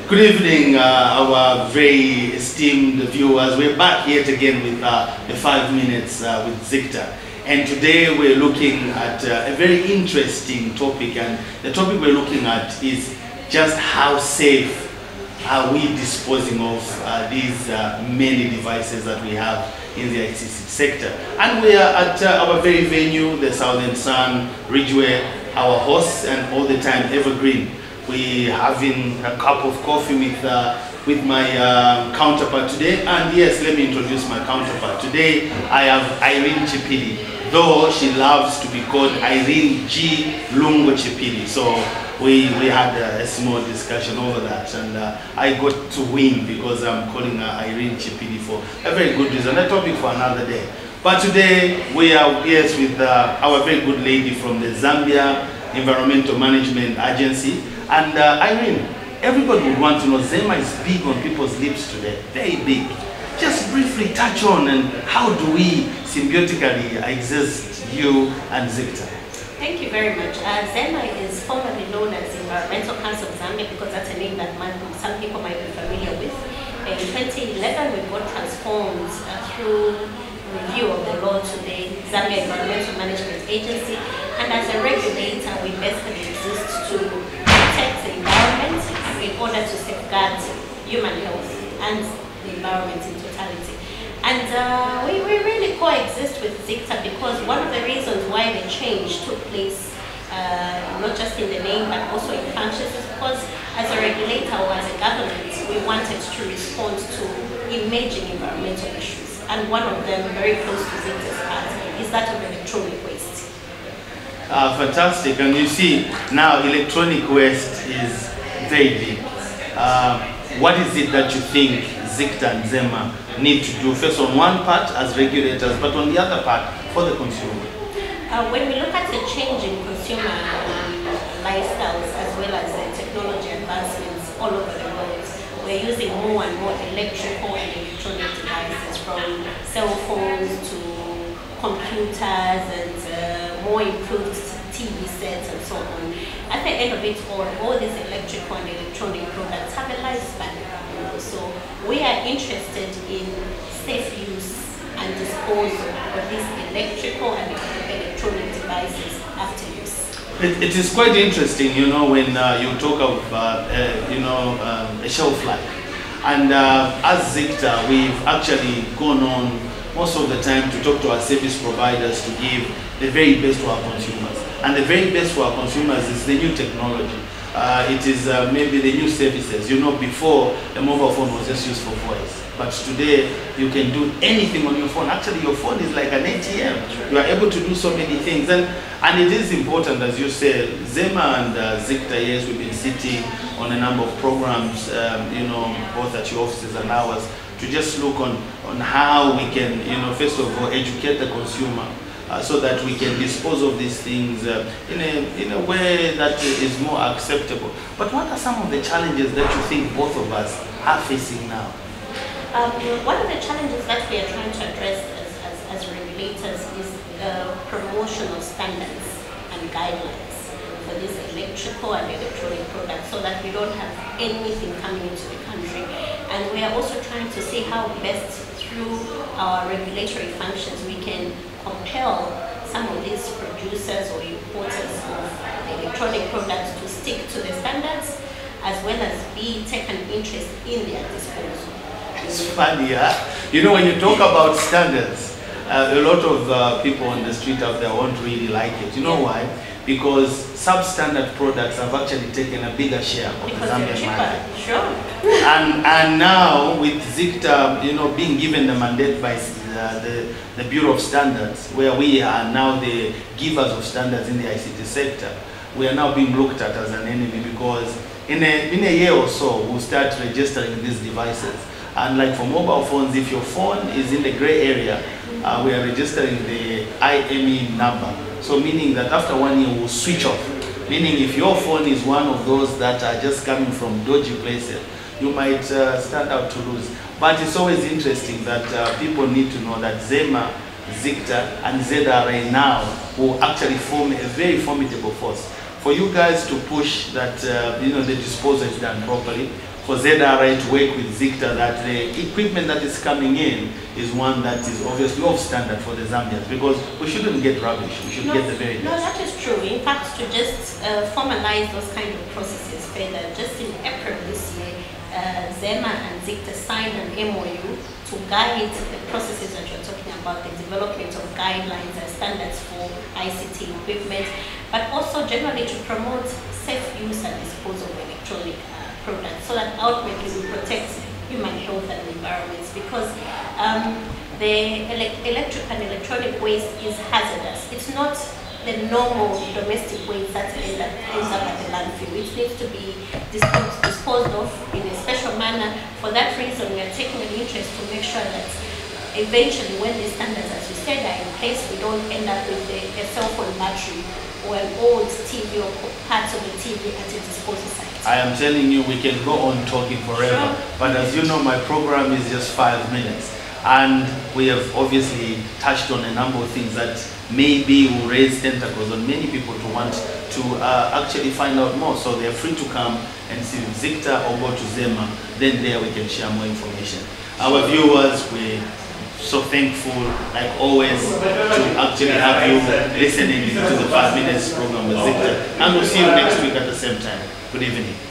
Good evening, our very esteemed viewers. We're back yet again with the 5 minutes with Zicta. And today we're looking at a very interesting topic, and the topic we're looking at is just how safe are we disposing of these many devices that we have in the ICT sector. And we are at our very venue, the Southern Sun, Ridgeway, our hosts, and all the time evergreen. We having a cup of coffee with my counterpart today. And yes, let me introduce my counterpart. Today I have Irene Chipili, though she loves to be called Irene G. Lungo Chipili. So we had a small discussion over that, and I got to win because I'm calling her Irene Chipili for a very good reason. A topic for another day. But today we are here with our very good lady from the Zambia Environmental Management Agency. And Irene, everybody would want to know, Zema is big on people's lips today, very big. Just briefly touch on and how do we symbiotically exist, you and Zicta? Thank you very much. Zema is formerly known as Environmental Council of Zambia because that's a name that some people might be familiar with. In 2011, we got transformed through review of the law to the Zambia Environmental Management Agency, and as a regulator, we basically exist to protect the environment in order to safeguard human health and the environment in totality. And we really coexist with Zicta because one of the reasons why the change took place, not just in the name but also in functions, is because as a regulator or as a government, we wanted to respond to emerging environmental issues. And one of them, very close to Zicta's heart, is that of electronic waste. Fantastic. And you see, now electronic waste is very big. What is it that you think Zicta and Zema need to do? First, on one part as regulators, but on the other part for the consumer. When we look at the change in consumer lifestyles as well as the technology advancements all over the world, we're using more and more electrical and electronic devices, from cell phones to computers and more improved TV sets and so on. At the end of it all these electrical and electronic products have a lifespan. So we are interested in safe use and disposal of these electrical and electronic devices after use. It is quite interesting, you know, when you talk of, a shelf life. And as Zicta, we've actually gone on most of the time to talk to our service providers to give the very best to our consumers. And the very best for our consumers is the new technology. It is maybe the new services. You know, before the mobile phone was just used for voice. But today, you can do anything on your phone. Actually, your phone is like an ATM. You are able to do so many things. And it is important, as you said, Zema and Zicta, yes, we've been sitting on a number of programs, both at your offices and ours, to just look on how we can, first of all, educate the consumer so that we can dispose of these things in a way that is more acceptable. But what are some of the challenges that you think both of us are facing now? One of the challenges that we are trying to address as regulators is promotional standards and guidelines for these electrical and electronic products so that we don't have anything coming into the country. And we are also trying to see how best through our regulatory functions we can compel some of these producers or importers of electronic products to stick to the standards as well as take an interest in their disposal. It's funny, huh? You know, when you talk about standards, a lot of people on the street out there won't really like it. You know why? Because substandard products have actually taken a bigger share of the Zambian market. Sure. And now with Zicta, being given the mandate by the Bureau of Standards, where we are now the givers of standards in the ICT sector, we are now being looked at as an enemy because in a year or so, we'll start registering these devices. And like for mobile phones, if your phone is in the gray area, we are registering the IME number. So meaning that after 1 year, we'll switch off. Meaning if your phone is one of those that are just coming from dodgy places, you might stand out to lose. But it's always interesting that people need to know that Zema, Zicta, and ZRA now will actually form a very formidable force. For you guys to push that, the disposal is done properly, for ZRA to work with Zicta that the equipment that is coming in is one that is obviously off standard for the Zambians, because we shouldn't get rubbish, we should get the very best. No, that is true. In fact, to just formalize those kind of processes further, just in April this year, ZEMA and Zicta signed an MOU to guide the processes that you're talking about, the development of guidelines and standards for ICT equipment, but also generally to promote safe use and disposal of electronic products, so that ultimately we protect human health and environments, because the electric and electronic waste is hazardous. It's not the normal domestic waste that ends up at the landfill. It needs to be disposed of in a special manner. For that reason, we are taking an interest to make sure that eventually, when the standards, as you said, are in place, we don't end up with a cell phone battery or an old TV or parts of the TV at a disposal site. I am telling you, we can go on talking forever. Sure. But as you know, my program is just 5 minutes. And we have obviously touched on a number of things that maybe will raise tentacles on many people to want to actually find out more. So they are free to come and see Zicta or go to ZEMA. Then there we can share more information. Our viewers, we're so thankful, like always, to actually have you listening to the 5 minutes program with Zicta. And we'll see you next week at the same time. Good evening.